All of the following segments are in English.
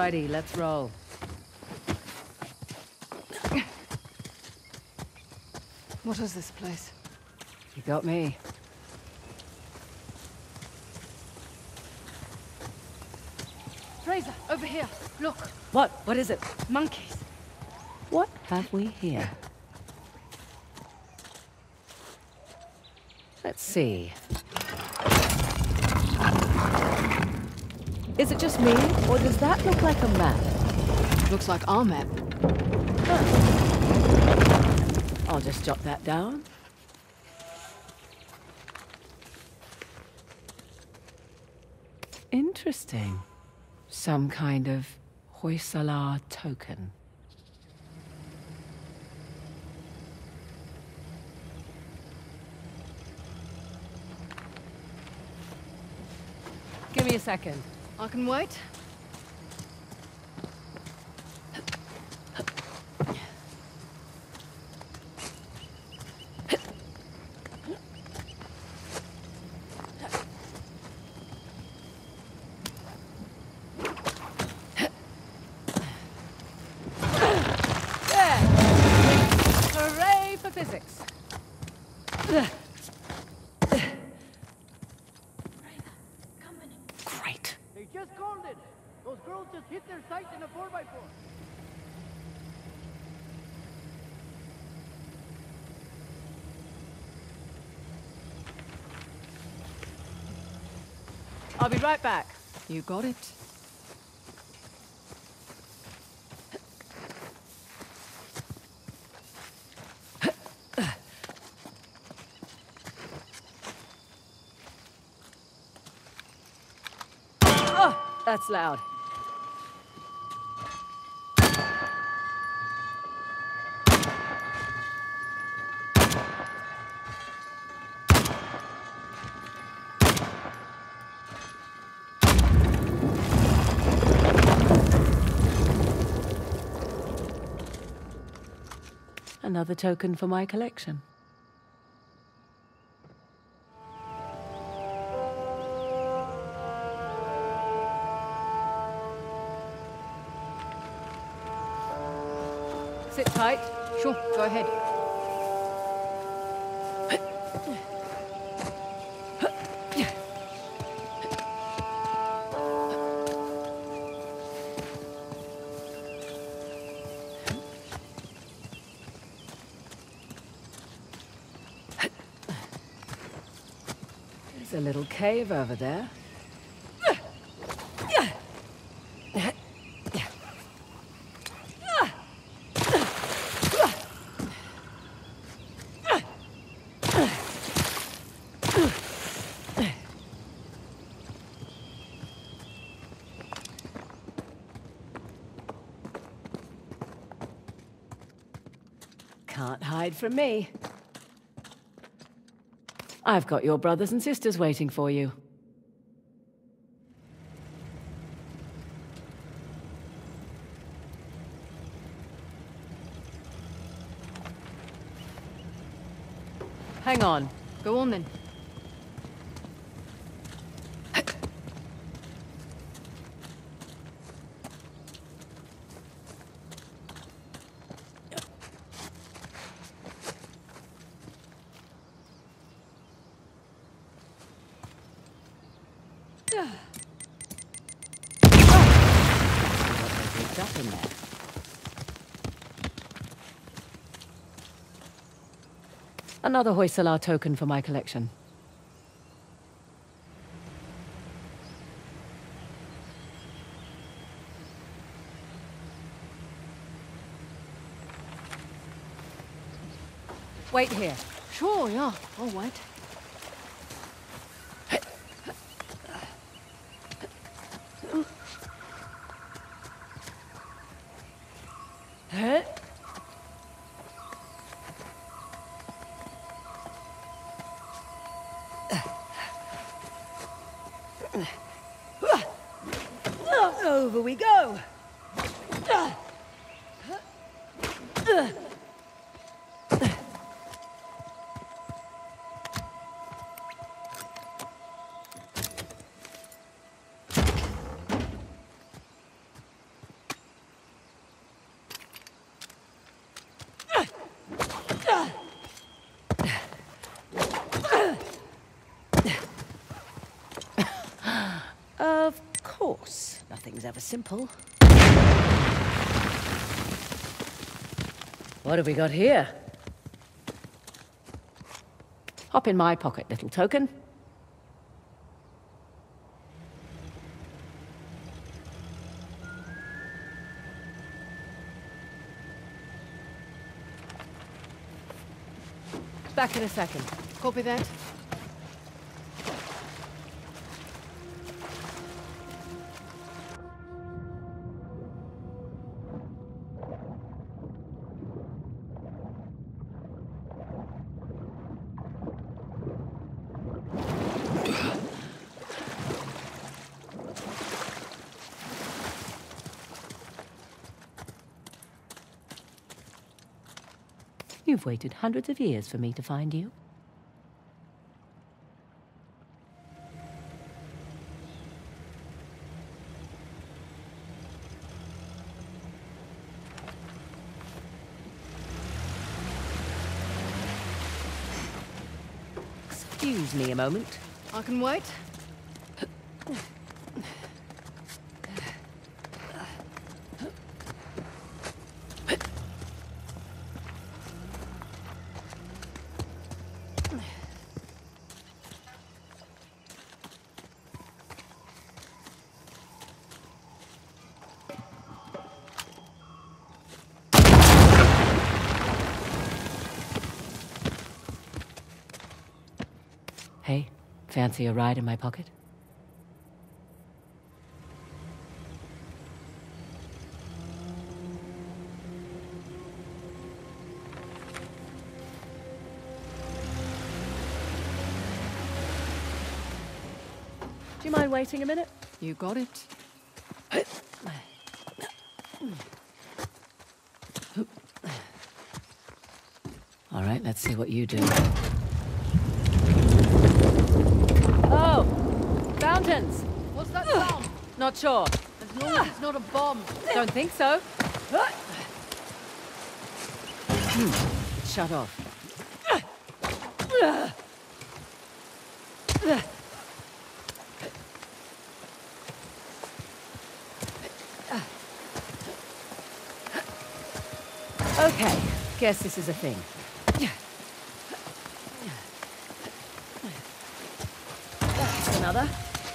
Alrighty, let's roll. What is this place? You got me. Fraser, over here. Look, What? What is it? monkeys. What have we here? Let's see. Is it just me, or does that look like a map? Looks like our map. I'll just jot that down. Interesting. Some kind of Hoysala token. Give me a second. I can wait. Hooray for physics! Great. They just called it. Those girls just hit their sights in a 4x4. I'll be right back. You got it. Oh, that's loud. Another token for my collection. Sit tight. Sure, go ahead. There's a little cave over there. Can't hide from me. I've got your brothers and sisters waiting for you. Hang on. Go on then. Up in there. Another Hoysala token for my collection. Wait here. Sure, yeah. I'll wait. Over we go. ever simple. What have we got here? Hop in my pocket, little token. Back in a second. Copy that. You've waited hundreds of years for me to find you. Excuse me a moment. I can wait. Hey, fancy a ride in my pocket? Do you mind waiting a minute? You got it. All right, let's see what you do. Oh! Fountains! What's that sound? Not sure. As long as it's not a bomb. Don't think so. Shut off. Okay, guess this is a thing. That's another.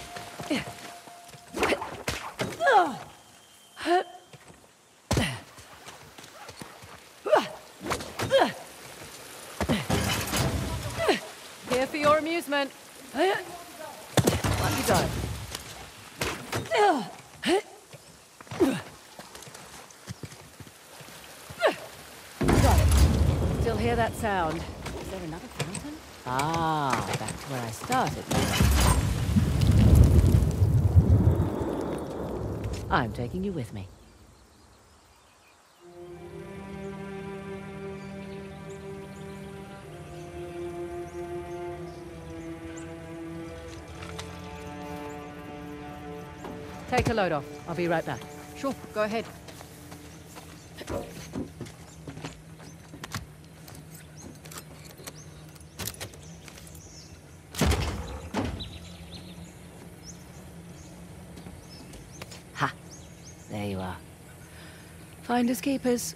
Here for your amusement. Let me go. Got it. Still hear that sound. Is there another fountain? Ah, back to where I started. I'm taking you with me. Take a load off. I'll be right back. Sure, go ahead. Ha! There you are. Finders keepers.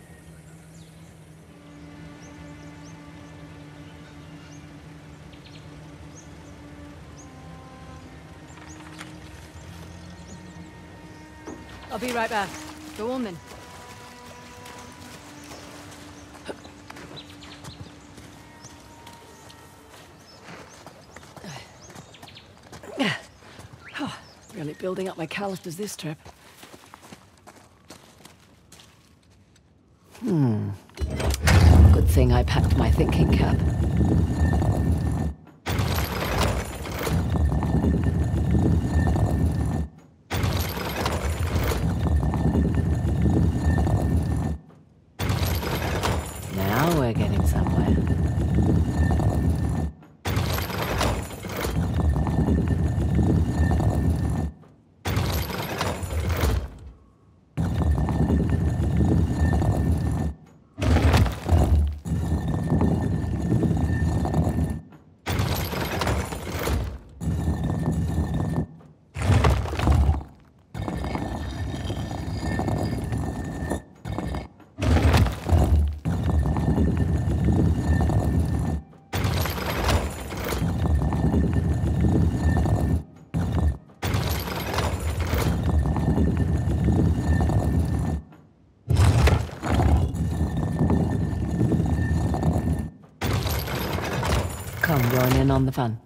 I'll be right back. Go on then. Really building up my calluses this trip. Good thing I packed my thinking cap. Now we're getting somewhere. join in on the fun.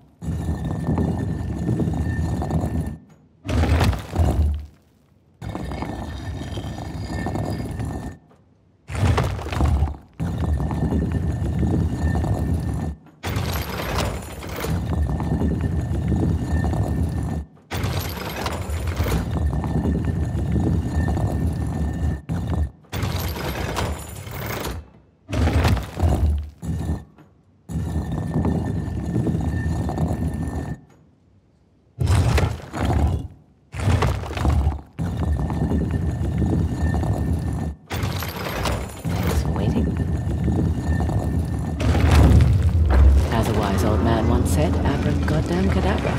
As a wise old man once said, abracadabra cadabra.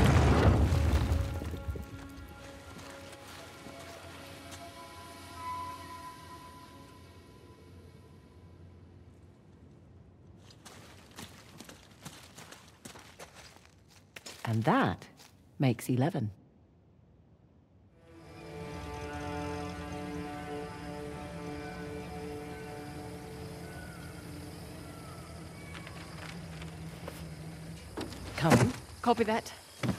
And that makes 11. Coming. Copy that.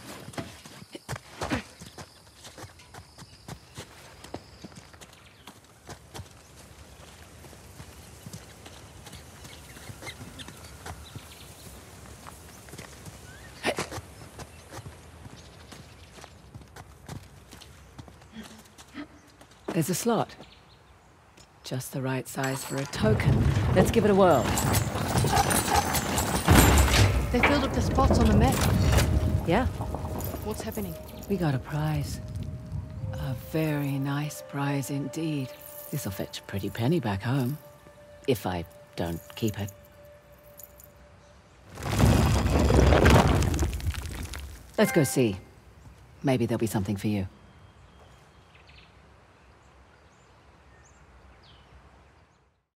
There's a slot. Just the right size for a token. Let's give it a whirl. They filled up the spots on the map. Yeah, What's happening? we got a prize. A very nice prize indeed. This'll fetch a pretty penny back home. If I don't keep it. Let's go see. Maybe there'll be something for you.